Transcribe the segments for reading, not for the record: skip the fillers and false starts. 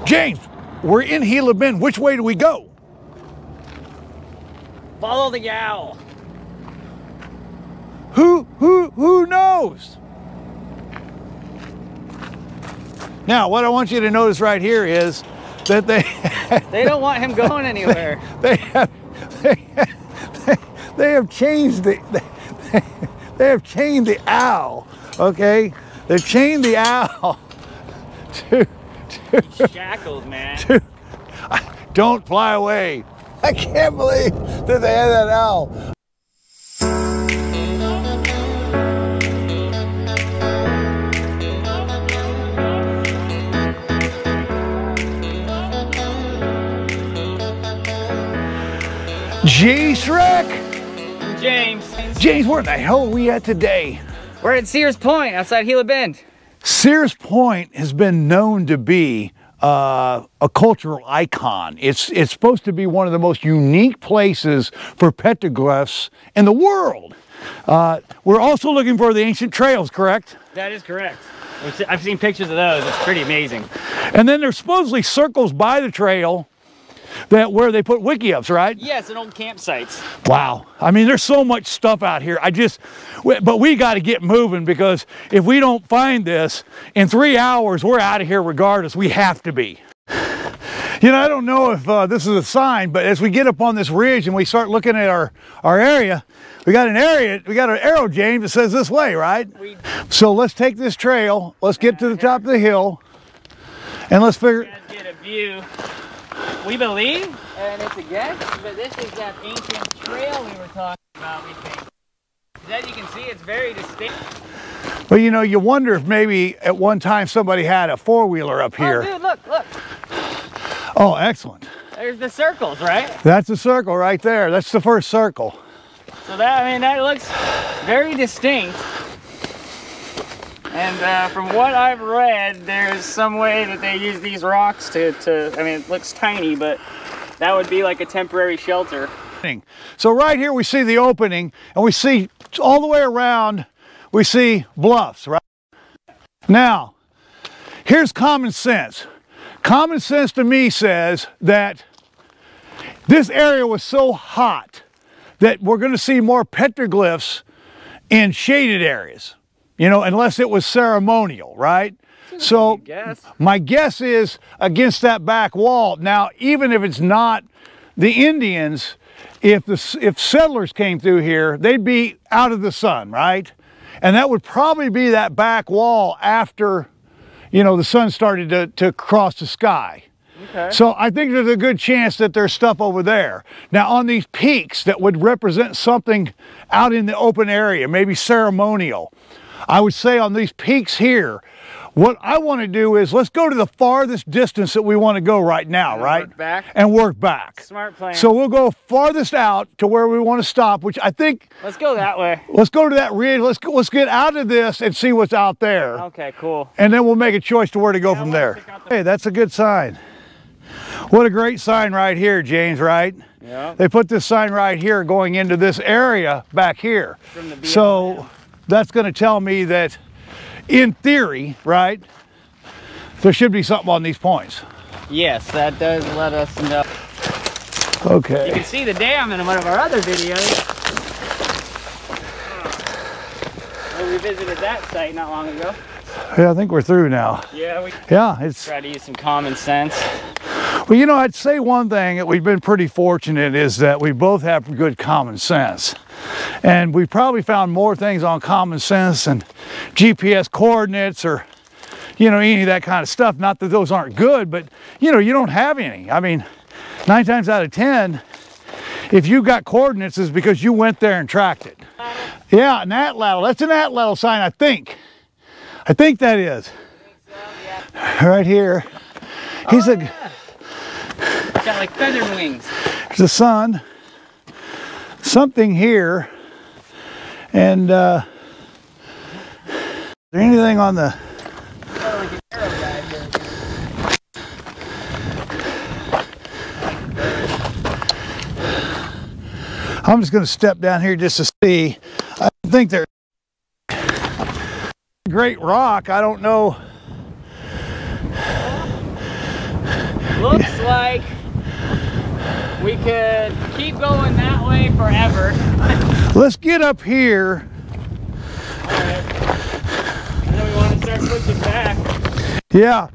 James, we're in Gila Bend. Which way do we go? Follow the owl. Who knows? Now, what I want you to notice right here is that they don't want him going anywhere. They have changed they have chained the owl. Okay, they've chained the owl to shackled, man. Don't fly away. I can't believe that they had that owl. G-Shrek! James, where the hell are we at today? We're at Sears Point outside Gila Bend. Sears Point has been known to be a cultural icon. It's supposed to be one of the most unique places for petroglyphs in the world. We're also looking for the ancient trails, correct? That is correct. I've seen pictures of those. It's pretty amazing. And then there's supposedly circles by the trail where they put wiki ups, right? Yes, and old campsites. Wow. I mean, there's so much stuff out here. But we got to get moving, because if we don't find this in 3 hours, we're out of here regardless. We have to be. You know, I don't know if this is a sign, but as we get up on this ridge and we start looking at our area, we got an arrow, James, that says this way, right? So let's take this trail, let's get to the top of the hill, and let's figure... Get a view. We believe, and it's a guess, but this is that ancient trail we were talking about, we think. As you can see, it's very distinct. But you know, you wonder if maybe at one time somebody had a four-wheeler up here. Oh, dude, look. Oh, excellent. There's the circles, right? That's a circle right there. That's the first circle. So that looks very distinct. And from what I've read, there's some way that they use these rocks I mean, it looks tiny, but that would be like a temporary shelter. So right here we see the opening, and we see all the way around, we see bluffs, right? Now, here's common sense. Common sense to me says that this area was so hot that we're going to see more petroglyphs in shaded areas. You know, unless it was ceremonial, right? So my guess is against that back wall. Now, even if it's not the Indians, if settlers came through here, they'd be out of the sun, right? And that would probably be that back wall after, you know, the sun started to cross the sky. Okay. So I think there's a good chance that there's stuff over there. Now, on these peaks that would represent something out in the open area, maybe ceremonial, I would say on these peaks here, what I want to do is let's go to the farthest distance that we want to go right now, right? Work back. And work back. Smart plan. So we'll go farthest out to where we want to stop, which I think... Let's go that way. Let's go to that ridge. Let's get out of this and see what's out there. Okay, cool. And then we'll make a choice to where to go from there. Hey, that's a good sign. What a great sign right here, James, right? Yeah. They put this sign right here going into this area back here. From the so that's going to tell me that, in theory, right, there should be something on these points. Yes, that does let us know. Okay. You can see the dam in one of our other videos. We visited that site not long ago. Yeah, I think we're through now. Yeah, it's... Try to use some common sense. Well, you know, I'd say one thing that we've been pretty fortunate is that we both have good common sense. And we probably found more things on common sense than GPS coordinates or, you know, any of that kind of stuff. Not that those aren't good, but, you know, you don't have any. I mean, 9 times out of 10, if you got coordinates, it's because you went there and tracked it. Yeah, an atlatl. That's an atlatl sign, I think. I think that is. Right here. He's a... Yeah. It's got like feather wings. There's the sun. Something here. And is there anything on the... Like an arrow guide here. I'm just going to step down here just to see. I think there's a great rock. I don't know. Looks like we could keep going that way forever. Let's get up here. Alright. And then we want to start pushing back. Yeah.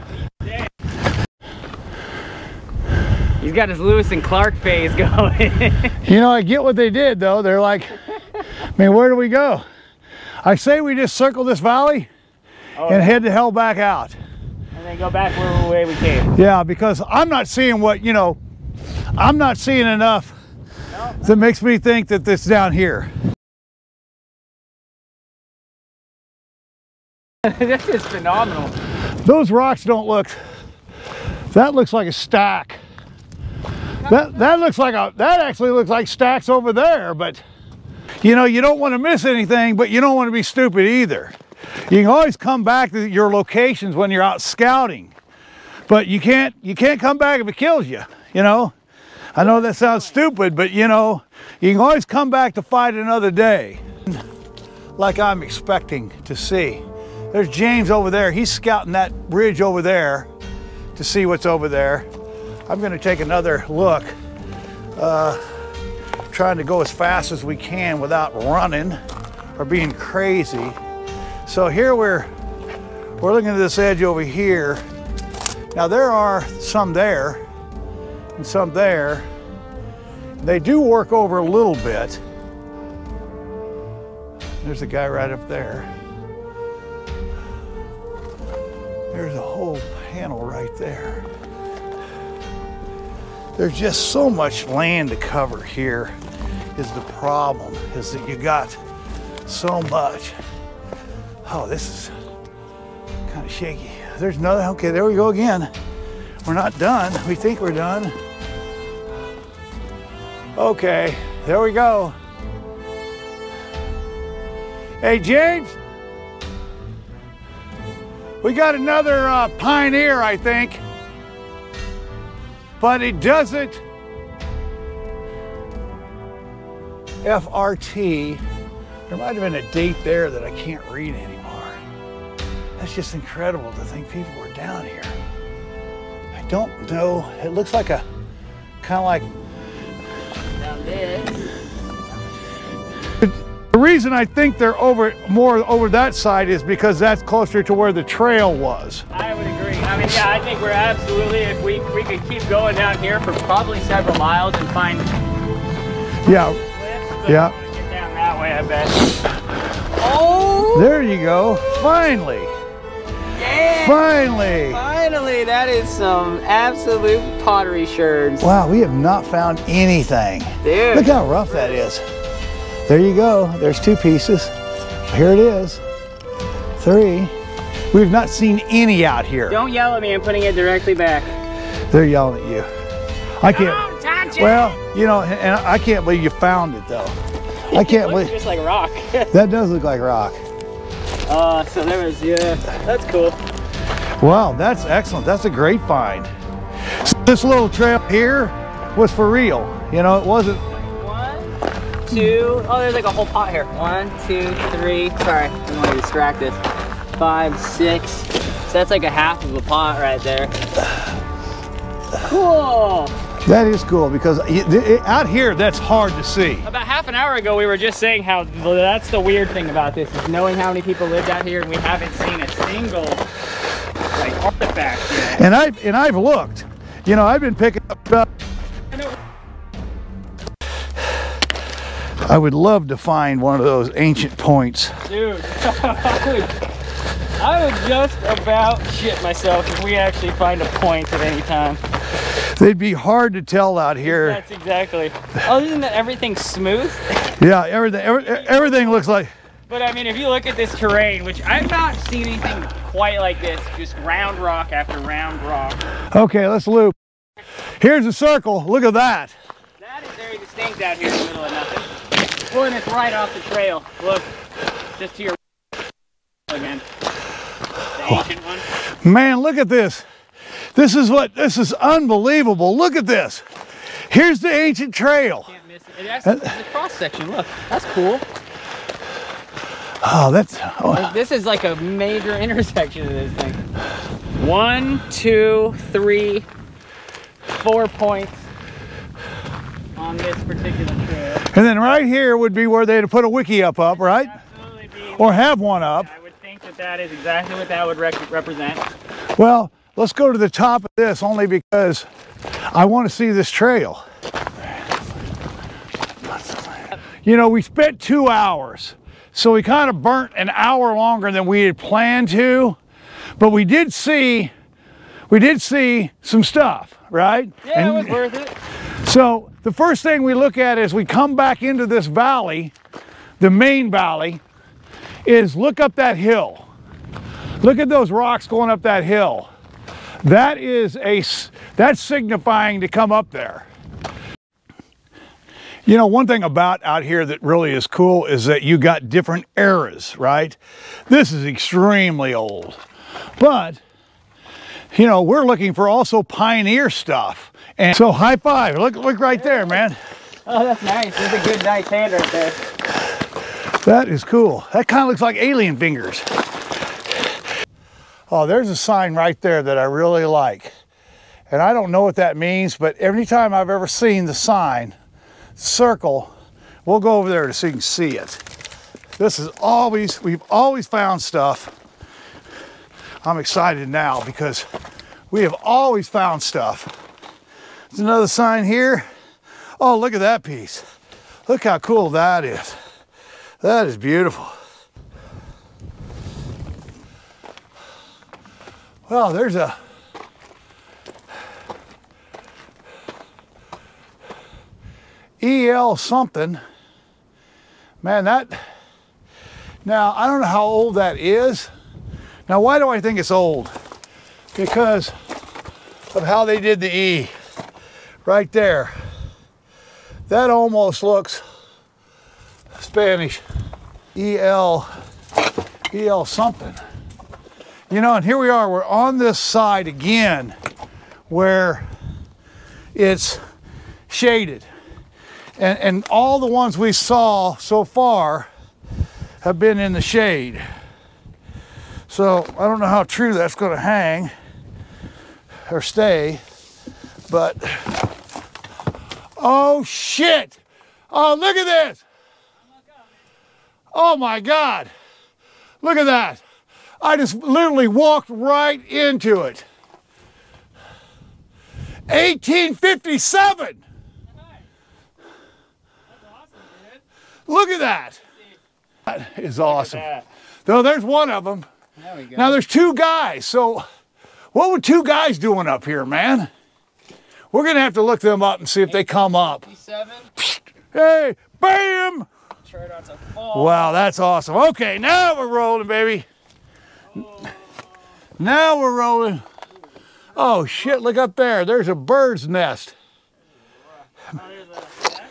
He's got his Lewis and Clark phase going. You know, I get what they did though. They're like, I mean, where do we go? I say we just circle this valley and head the hell back out. And then go back the way we came. Yeah, because I'm not seeing what, you know, I'm not seeing enough that makes me think that it's down here. This is phenomenal. Those rocks don't look, that looks like a stack. That looks like that actually looks like stacks over there, but you know, you don't want to miss anything, but you don't want to be stupid either. You can always come back to your locations when you're out scouting, but you can't come back if it kills you, you know? I know that sounds stupid, but you know, you can always come back to fight another day. Like I'm expecting to see. There's James over there. He's scouting that ridge over there to see what's over there. I'm going to take another look, trying to go as fast as we can without running or being crazy. So here we're looking at this edge over here. Now there are some there and some there. They do work over a little bit. There's a guy right up there. There's a whole panel right there. There's just so much land to cover here is the problem, is that you got so much. Oh, this is kind of shaky. There's another, okay, there we go again. We're not done. We think we're done. Okay, there we go. Hey, James. We got another pioneer, I think. But it doesn't FRT. There might have been a date there that I can't read anymore. That's just incredible to think people were down here. I don't know. It looks like a kind of like Down there. the reason I think they're more over that side is because that's closer to where the trail was. I would agree. I mean, yeah, I think we're absolutely, if we could keep going down here for probably several miles and find Yeah. cliffs, Yeah. I want to get down that way, I bet. Oh! There you go. Finally. Yeah! Finally. Finally, that is some absolute pottery sherds. Wow, we have not found anything. Dude. Look how rough that is. There you go. There's 2 pieces. Here it is. 3. We've not seen any out here. Don't yell at me, I'm putting it directly back. They're yelling at you. I can't. Don't touch it! Well, you know, and I can't believe you found it though. I can't It looks believe. just like rock. That does look like rock. So there was, yeah, that's cool. Wow, that's excellent. That's a great find. So this little trail here was for real. You know, it wasn't. 1, 2, oh, there's like a whole pot here. 1, 2, 3, sorry, I don't want to distract this. 5, 6, so that's like a half of a pot right there. Cool. That is cool because out here, that's hard to see. About half an hour ago, we were just saying how that's the weird thing about this, is knowing how many people lived out here and we haven't seen a single like artifact yet. And I've looked. You know, I've been picking up. I would love to find one of those ancient points. Dude, I would just about shit myself if we actually find a point at any time. They'd be hard to tell out here. That's exactly. Other than that, everything's smooth. Yeah, everything looks like. But I mean, if you look at this terrain, which I've not seen anything quite like this, just round rock after round rock. Okay, let's loop. Here's a circle. Look at that. That is very distinct out here in the middle of nothing. Well, and it's right off the trail. Look, just to your again. The ancient one. Man, look at this. This is unbelievable. Look at this. Here's the ancient trail. Can't miss it. It's a cross section. Look, that's cool. Oh, that's. Oh. This is like a major intersection of this thing. 1, 2, 3, 4 points on this particular trail. And then right here would be where they'd put a wiki up, right? Absolutely be. Or have one up. I would think that that is exactly what that would represent. Well, let's go to the top of this only because I want to see this trail. You know, we spent 2 hours, so we kind of burnt an hour longer than we had planned to, but we did see some stuff, right? Yeah, it was worth it. So the first thing we look at as we come back into this valley, the main valley, is look up that hill. Look at those rocks going up that hill. That's signifying to come up there. You know, one thing about out here that really is cool is that you got different eras, right? This is extremely old, but you know, we're looking for also pioneer stuff. And so high five, look right there, man. Oh, that's nice. There's a good nice hand right there. That is cool. That kind of looks like alien fingers. Oh, there's a sign right there that I really like. And I don't know what that means, but every time I've ever seen the sign, circle, we'll go over there so you can see it. This is we've always found stuff. I'm excited now because we have always found stuff. There's another sign here. Oh, look at that piece. Look how cool that is. That is beautiful. Well, there's a EL something. Man, now I don't know how old that is. Now, why do I think it's old? Because of how they did the E right there. That almost looks Spanish. EL something. You know, and here we are, we're on this side again where it's shaded. And all the ones we saw so far have been in the shade. So I don't know how true that's going to hang or stay, but oh shit! Oh, look at this! Oh my God! Look at that! I just literally walked right into it. 1857! Look at that! That is awesome. Though there's one of them. There we go. Now there's 2 guys, so what were 2 guys doing up here, man? We're gonna have to look them up and see if they come up. 57. Hey, bam! Try not to fall. Wow, that's awesome. Okay, now we're rolling, baby. Now we're rolling. Oh shit, look up there. There's a bird's nest. Oh, there's a,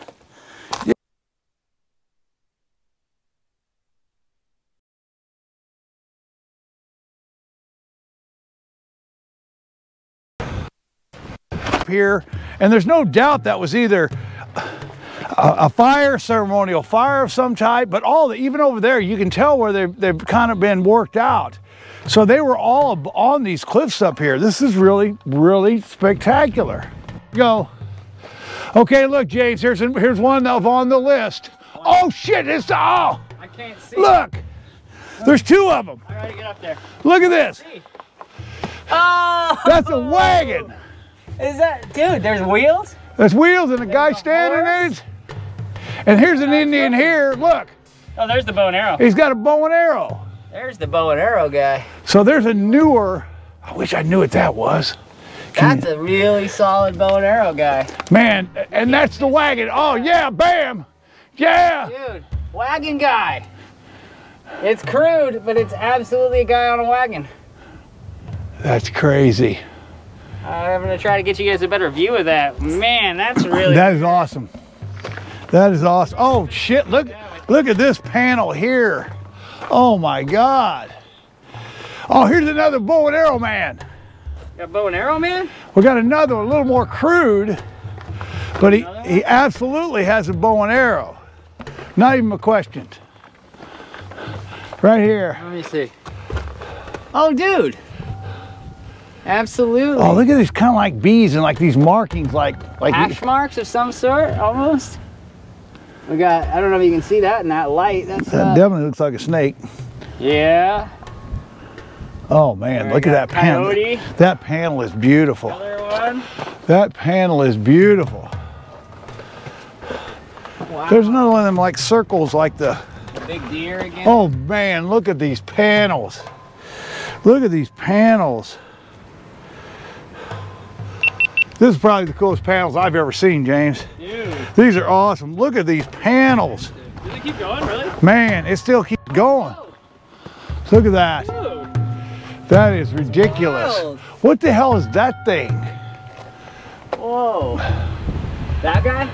here, and there's no doubt that was either a fire, ceremonial fire of some type, but even over there you can tell where they've kind of been worked out. So they were all on these cliffs up here. This is really, really spectacular. Go. Okay, look, James, here's one that was on the list. Oh shit, I can't see. Look, there's 2 of them. I gotta get up there. Look at this. Oh! That's a wagon. Is that, dude, there's wheels? There's wheels and a guy standing in it. And here's an Indian here, look. Oh, there's the bow and arrow. He's got a bow and arrow. There's the bow and arrow guy. So there's a newer, I wish I knew what that was. That's a really solid bow and arrow guy. Man, and that's the wagon. Oh yeah, bam. Yeah. Dude, wagon guy. It's crude, but it's absolutely a guy on a wagon. That's crazy. I'm gonna try to get you guys a better view of that. Man, that's really... That is awesome. That is awesome. Oh shit, look at this panel here. Oh my God. Oh, here's another bow and arrow man. Got bow and arrow man? We got another one, a little more crude, but he absolutely has a bow and arrow. Not even a question. Right here. Let me see. Oh, dude. Absolutely. Oh, look at these kind of like bees and like these markings, like hash marks of some sort, almost. We got, I don't know if you can see that in that light. That definitely looks like a snake. Yeah. Oh man, look at that panel. That panel is beautiful. Another one. That panel is beautiful. Wow. There's another one of them like circles like the big deer again. Oh man, look at these panels. Look at these panels. This is probably the coolest panels I've ever seen, James. Dude. These are awesome. Look at these panels. Does it keep going, really? Man, it still keeps going. Look at that. Dude. That is ridiculous. What the hell is that thing? Whoa. That guy?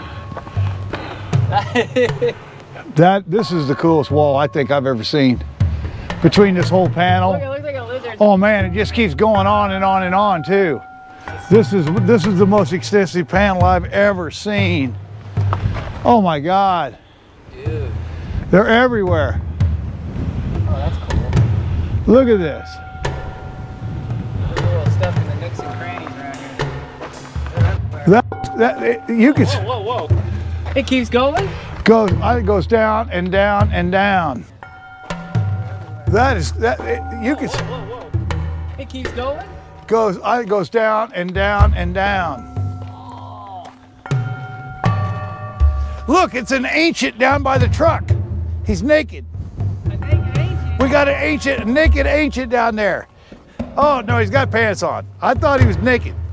This is the coolest wall I think I've ever seen. Between this whole panel. Look, it looks like a lizard. Oh man, it just keeps going on and on and on too. This is the most extensive panel I've ever seen. Oh my God. Dude. They're everywhere. Oh, that's cool. Look at this. There's a little stuff in the nooks and crannies around here. You can. Whoa, whoa, whoa. It keeps going? It goes down and down and down. You can. Whoa, whoa. It keeps going? It goes down and down and down. Oh. Look, it's an ancient down by the truck. He's naked. Ancient? We got a naked ancient down there. Oh no, he's got pants on. I thought he was naked.